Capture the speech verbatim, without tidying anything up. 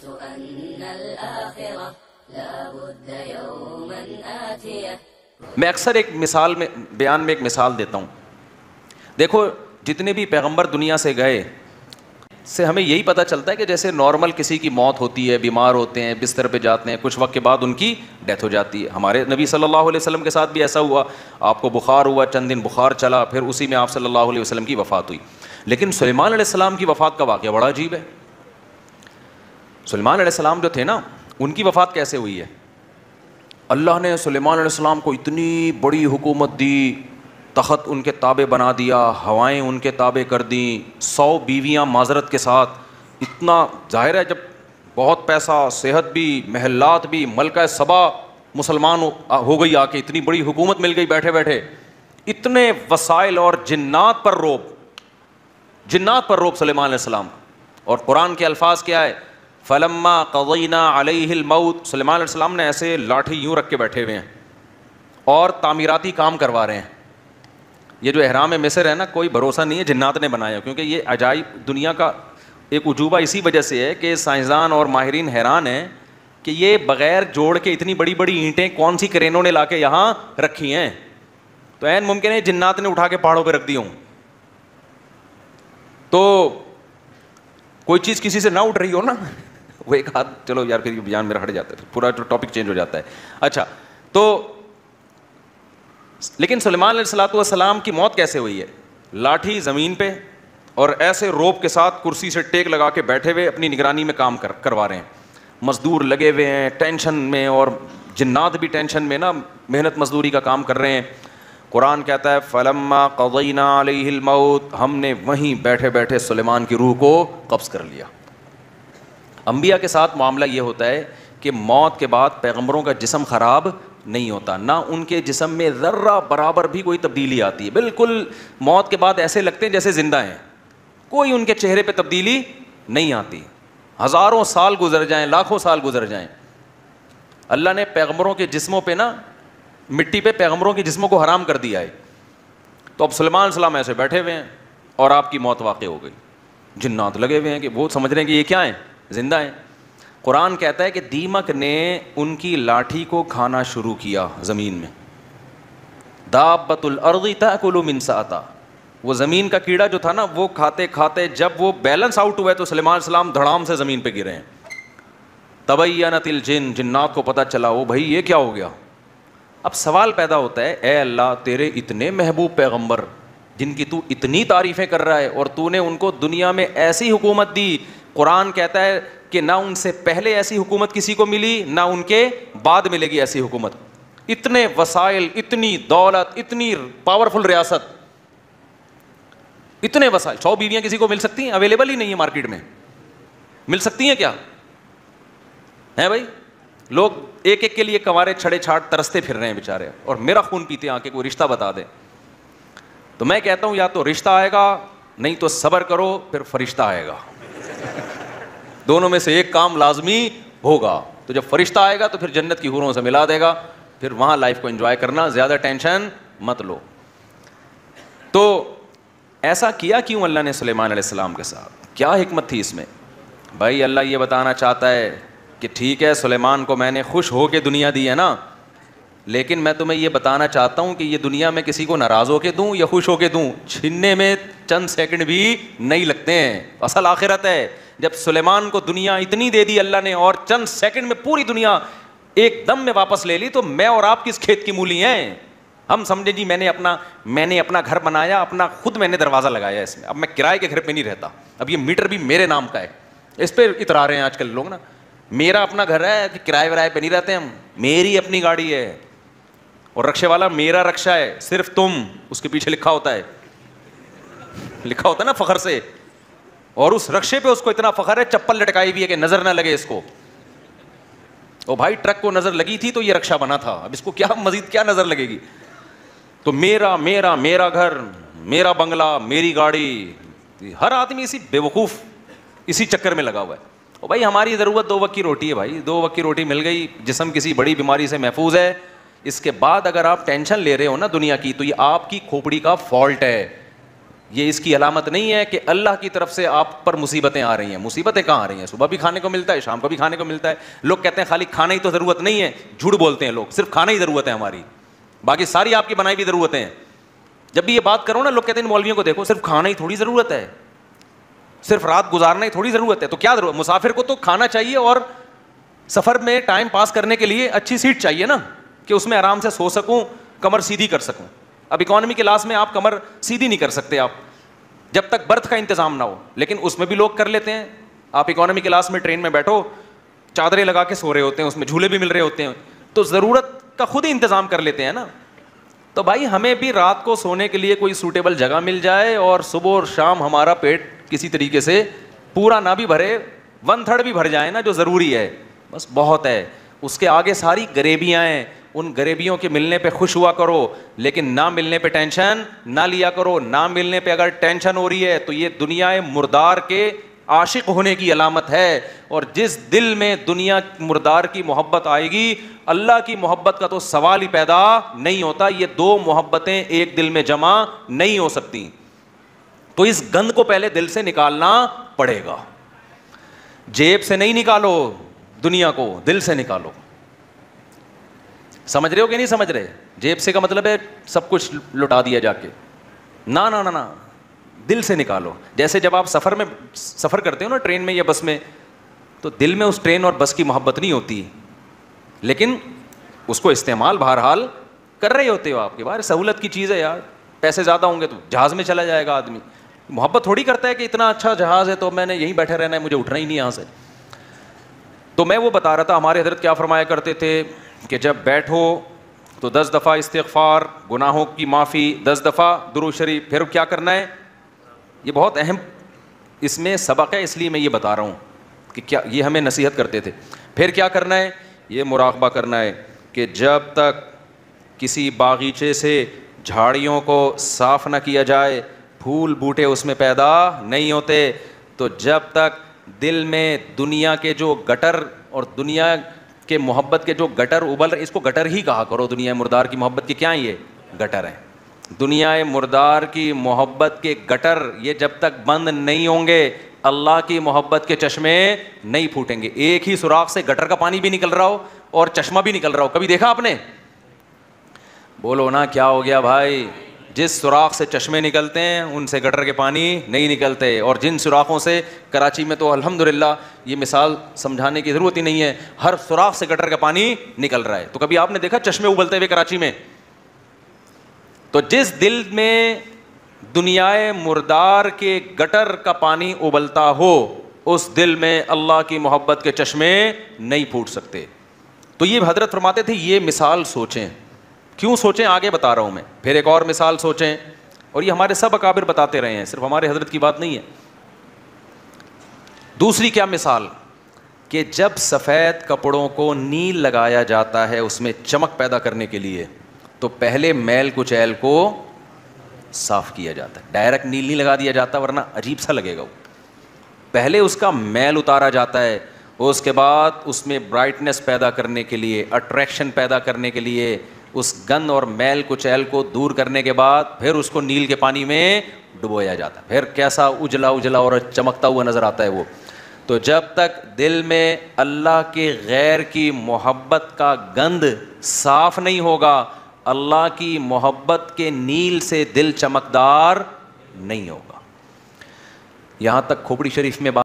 میں اکثر ایک مثال میں بیان میں ایک مثال دیتا ہوں. دیکھو جتنے بھی پیغمبر دنیا سے گئے سے ہمیں یہی پتہ چلتا ہے کہ جیسے نارمل کسی کی موت ہوتی ہے, بیمار ہوتے ہیں, بستر پہ جاتے ہیں, کچھ وقت کے بعد ان کی ڈیتھ ہو جاتی ہے. ہمارے نبی صلی اللہ علیہ وسلم کے ساتھ بھی ایسا ہوا, آپ کو بخار ہوا, چند دن بخار چلا, پھر اسی میں آپ صلی اللہ علیہ وسلم کی وفات ہوئی. لیکن سلیمان علیہ السلام کی وفات کا واقعہ بڑا عجیب ہے. سلیمان علیہ السلام جو تھے نا, ان کی وفات کیسے ہوئی ہے؟ اللہ نے سلیمان علیہ السلام کو اتنی بڑی حکومت دی, تخت ان کے تابع بنا دیا, ہوائیں ان کے تابع کر دیں, سو بیویاں معذرت کے ساتھ. اتنا ظاہر ہے جب بہت پیسہ, صحت بھی, محلات بھی, ملکہ سبا مسلمان ہو گئی, آ کے اتنی بڑی حکومت مل گئی بیٹھے بیٹھے, اتنے وسائل, اور جنات پر روب, جنات پر روب سلیمان علیہ السلام. اور قرآن کے الفاظ کیا ہے؟ فلما قضینا علیہ الموت, سلیمان علیہ السلام نے ایسے لاٹھی یوں رکھ کے بیٹھے ہوئے ہیں اور تعمیراتی کام کروا رہے ہیں. یہ جو احرام مصر ہے نا, کوئی بھروسہ نہیں ہے جنات نے بنایا, کیونکہ یہ عجائب دنیا کا ایک عجوبہ اسی وجہ سے ہے کہ سائنسدان اور ماہرین حیران ہیں کہ یہ بغیر جوڑ کے اتنی بڑی بڑی اینٹیں کون سی کرینوں نے لا کے یہاں رکھی ہیں. تو عین ممکن ہے جنات نے اٹھا کے پہاڑوں پہ رکھ دی ہوں. تو کوئی چیز کسی سے نہ اٹھ رہی ہو نا, وہ ایک ہاتھ, چلو یار پھر بیان میرا ہٹ جاتا ہے, پورا جو ٹاپک چینج ہو جاتا ہے. اچھا, تو لیکن سلیمان علیہ الصلوۃ والسلام کی موت کیسے ہوئی ہے؟ لاٹھی زمین پہ اور ایسے روپ کے ساتھ کرسی سے ٹیک لگا کے بیٹھے ہوئے اپنی نگرانی میں کام کر کروا رہے ہیں. مزدور لگے ہوئے ہیں ٹینشن میں, اور جنات بھی ٹینشن میں نا, محنت مزدوری کا کام کر رہے ہیں. قرآن کہتا ہے فلما قضینا علیہ الموت, ہم نے وہیں بیٹھے بیٹھے سلیمان کی روح کو قبض کر لیا. انبیاء کے ساتھ معاملہ یہ ہوتا ہے کہ موت کے بعد پیغمبروں کا جسم خراب نہیں ہوتا, نہ ان کے جسم میں ذرہ برابر بھی کوئی تبدیلی آتی ہے. بالکل موت کے بعد ایسے لگتے ہیں جیسے زندہ ہیں, کوئی ان کے چہرے پہ تبدیلی نہیں آتی. ہزاروں سال گزر جائیں, لاکھوں سال گزر جائیں, اللہ نے پیغمبروں کے جسموں پہ نا, مٹی پہ پیغمبروں کے جسموں کو حرام کر دیا ہے. تو اب سلیمان علیہ السلام ایسے بیٹھے ہوئے ہیں اور آپ کی موت واقع ہو گئی. جنات لگے ہوئے ہیں کہ وہ سمجھ رہے ہیں کہ یہ کیا ہیں, زندہ ہیں. قرآن کہتا ہے کہ دیمک نے ان کی لاٹھی کو کھانا شروع کیا زمین میں. دابۃ الارض تاکل من ساتا, وہ زمین کا کیڑا جو تھا نا, وہ کھاتے کھاتے جب وہ بیلنس آؤٹ ہوا ہے تو سلیمان علیہ السلام دھڑام سے زمین پہ گرے ہیں. تبینت الجن, جنات کو پتہ چلا وہ بھائی یہ کیا ہو گیا. اب سوال پیدا ہوتا ہے, اے اللہ تیرے اتنے محبوب پیغمبر جن کی تو اتنی تعریفیں کر رہا ہے, اور تو نے ان کو دنیا میں ایسی حکومت دی, قرآن کہتا ہے کہ نہ ان سے پہلے ایسی حکومت کسی کو ملی, نہ ان کے بعد ملے گی ایسی حکومت. اتنے وسائل, اتنی دولت, اتنی پاورفل ریاست, اتنے وسائل, سو بیویاں کسی کو مل سکتی ہیں؟ اویلیبل ہی نہیں ہے مارکیٹ میں. مل سکتی ہیں کیا ہیں بھائی؟ لوگ ایک ایک کے لیے کنوارے چھڑے چھاٹ ترستے پھر رہے ہیں بیچارے, اور میرا خون پیتے ہیں آ کے کوئی رشتہ بتا دے. تو میں کہتا ہوں یا تو رشتہ آئے گا, نہیں تو صبر کرو, پھر فرشتہ آئے گا. دونوں میں سے ایک کام لازمی ہوگا. تو جب فرشتہ آئے گا تو پھر جنت کی حوروں سے ملا دے گا, پھر وہاں لائف کو انجوائے کرنا, زیادہ ٹینشن مت لو. تو ایسا کیا کیوں اللہ نے سلیمان علیہ السلام کے ساتھ؟ کیا حکمت تھی اس میں؟ بھائی اللہ یہ بتانا چاہتا ہے کہ ٹھیک ہے سلیمان کو میں نے خوش ہو کے دنیا دی ہے نا, لیکن میں تمہیں یہ بتانا چاہتا ہوں کہ یہ دنیا میں کسی کو ناراض ہو کے دوں یا خوش ہو کے دوں, چھیننے میں چند سیکنڈ بھی نہیں لگتے ہیں. اصل آخرت ہے. جب سلیمان کو دنیا اتنی دے دی اللہ نے, اور چند سیکنڈ میں پوری دنیا ایک دم میں واپس لے لی, تو میں اور آپ کس کھیت کی مولی ہیں؟ ہم سمجھے جی میں نے اپنا میں نے اپنا گھر بنایا, اپنا خود میں نے دروازہ لگایا اس میں, اب میں کرائے کے گھر پہ نہیں رہتا, اب یہ میٹر بھی میرے نام کا ہے. اس پہ اترا رہے ہیں آج کل لوگ نا, میرا اپنا گھر ہے کہ کرائے ورائے پہ نہیں رہتے ہم, میری اپنی گاڑی ہے, اور رکشے والا میرا رکشا ہے, صرف تم, اس کے پیچھے لکھا ہوتا ہے, لکھا ہوتا ہے نا فخر سے, اور اس رکشے پہ اس کو اتنا فخر ہے چپل لٹکائی ہوئی ہے کہ نظر نہ لگے اس کو. او بھائی ٹرک کو نظر لگی تھی تو یہ رکشا بنا تھا, اب اس کو کیا مزید کیا نظر لگے گی. تو میرا میرا میرا گھر, میرا بنگلہ, میری گاڑی, ہر آدمی اسی بیوقوف اسی چکر میں لگا ہوا ہے. او بھائی ہماری ضرورت دو وقت کی روٹی ہے بھائی, دو وقت کی روٹی مل گئی, جسم کسی بڑی بیماری سے محفوظ ہے. اس کے بعد اگر آپ ٹینشن لے رہے ہو نا دنیا کی, تو یہ آپ کی کھوپڑی کا فالٹ ہے. یہ اس کی علامت نہیں ہے کہ اللہ کی طرف سے آپ پر مصیبتیں آ رہی ہیں. مصیبتیں کہاں آ رہی ہیں؟ صبح بھی کھانے کو ملتا ہے, شام کو بھی کھانے کو ملتا ہے. لوگ کہتے ہیں خالی کھانا ہی تو ضرورت نہیں ہے, جھوٹ بولتے ہیں لوگ, صرف کھانا ہی ضرورت ہے ہماری, باقی ساری آپ کی بنائی بھی ضرورتیں ہیں. جب بھی یہ بات کرو نا, لوگ کہتے ہیں مولویوں کو دیکھو, صرف کھانا ہی تھوڑی ضرورت ہے, صرف رات گزارنا ہی تھوڑی ضرورت ہے. تو کیا ضرورت؟ مسافر کو تو کھانا چاہیے اور سفر میں ٹائم پاس کرنے کے لیے اچھی سیٹ چاہیے نا, کہ اس میں آرام سے سو سکوں, کمر سیدھی کر سکوں. اب اکانومی کلاس میں آپ کمر سیدھی نہیں کر سکتے آپ جب تک برتھ کا انتظام نہ ہو, لیکن اس میں بھی لوگ کر لیتے ہیں. آپ اکانومی کلاس میں ٹرین میں بیٹھو, چادریں لگا کے سو رہے ہوتے ہیں, اس میں جھولے بھی مل رہے ہوتے ہیں, تو ضرورت کا خود ہی انتظام کر لیتے ہیں نا. تو بھائی ہمیں بھی رات کو سونے کے لیے کوئی سوٹیبل جگہ مل جائے, اور صبح اور شام ہمارا پیٹ کسی طریقے سے پورا نہ بھی بھرے, ون تھرڈ بھی بھر جائے نا, جو ضروری ہے, بس بہت ہے. اس کے آگے ساری غریبیاں ہیں, ان غریبیوں کے ملنے پہ خوش ہوا کرو, لیکن نہ ملنے پہ ٹینشن نہ لیا کرو. نہ ملنے پہ اگر ٹینشن ہو رہی ہے تو یہ دنیا مردار کے عاشق ہونے کی علامت ہے. اور جس دل میں دنیا مردار کی محبت آئے گی, اللہ کی محبت کا تو سوال ہی پیدا نہیں ہوتا. یہ دو محبتیں ایک دل میں جمع نہیں ہو سکتی. تو اس گند کو پہلے دل سے نکالنا پڑے گا. جیب سے نہیں نکالو دنیا کو, دل سے نکالو. سمجھ رہے ہو کہ نہیں سمجھ رہے؟ جیب سے کا مطلب ہے سب کچھ لٹا دیا جا کے, نہ نہ نہ دل سے نکالو. جیسے جب آپ سفر میں سفر کرتے ہو نا, ٹرین میں یا بس میں, تو دل میں اس ٹرین اور بس کی محبت نہیں ہوتی, لیکن اس کو استعمال بہرحال کر رہے ہوتے ہو. آپ کے باہر سہولت کی چیز ہے یار, پیسے زیادہ ہوں گے تو جہاز میں چلا جائے گا آدمی. محبت تھوڑی کرتا ہے کہ اتنا اچھا جہاز ہے تو میں نے یہیں بیٹھے رہنا ہے, مجھے اٹھنا ہی نہیں یہاں سے. تو میں وہ بتا رہا تھا ہمارے حضرت کیا فرمایا کرتے تھے کہ جب بیٹھو تو دس دفعہ استغفار, گناہوں کی معافی, دس دفعہ درود شریف. پھر کیا کرنا ہے؟ یہ بہت اہم اس میں سبق ہے, اس لیے میں یہ بتا رہا ہوں کہ کیا یہ ہمیں نصیحت کرتے تھے. پھر کیا کرنا ہے؟ یہ مراقبہ کرنا ہے کہ جب تک کسی باغیچے سے جھاڑیوں کو صاف نہ کیا جائے, پھول بوٹے اس میں پیدا نہیں ہوتے. تو جب تک دل میں دنیا کے جو گٹر اور دنیا کے محبت کے جو گٹر ابل رہے, اس کو گٹر ہی کہا کرو. دنیا مردار کی محبت کے کیا ہیں؟ یہ گٹر ہیں. دنیا مردار کی محبت کے گٹر یہ جب تک بند نہیں ہوں گے, اللہ کی محبت کے چشمے نہیں پھوٹیں گے. ایک ہی سوراخ سے گٹر کا پانی بھی نکل رہا ہو اور چشمہ بھی نکل رہا ہو, کبھی دیکھا آپ نے؟ بولو نا کیا ہو گیا بھائی؟ جس سوراخ سے چشمے نکلتے ہیں ان سے گٹر کے پانی نہیں نکلتے. اور جن سوراخوں سے, کراچی میں تو الحمدللہ یہ مثال سمجھانے کی ضرورت ہی نہیں ہے, ہر سوراخ سے گٹر کا پانی نکل رہا ہے. تو کبھی آپ نے دیکھا چشمے ابلتے ہوئے کراچی میں؟ تو جس دل میں دنیا مردار کے گٹر کا پانی ابلتا ہو, اس دل میں اللہ کی محبت کے چشمے نہیں پھوٹ سکتے. تو یہ حضرت فرماتے تھے یہ مثال سوچیں. کیوں سوچیں؟ آگے بتا رہا ہوں میں. پھر ایک اور مثال سوچیں, اور یہ ہمارے سب اکابر بتاتے رہے ہیں, صرف ہمارے حضرت کی بات نہیں ہے. دوسری کیا مثال؟ کہ جب سفید کپڑوں کو نیل لگایا جاتا ہے اس میں چمک پیدا کرنے کے لیے, تو پہلے میل کچیل کو صاف کیا جاتا ہے. ڈائریکٹ نیل نہیں لگا دیا جاتا ورنہ عجیب سا لگے گا. پہلے اس کا میل اتارا جاتا ہے, اس کے بعد اس میں برائٹنس پیدا کرنے کے لیے, اٹریکشن پیدا کرنے کے لیے, اس گند اور میل کچیل کو دور کرنے کے بعد پھر اس کو نیل کے پانی میں ڈبویا جاتا ہے. پھر کیسا اجلا اجلا اور چمکتا ہوا نظر آتا ہے وہ. تو جب تک دل میں اللہ کے غیر کی محبت کا گند صاف نہیں ہوگا, اللہ کی محبت کے نیل سے دل چمکدار نہیں ہوگا. یہاں تک کھوپڑی شریف میں بات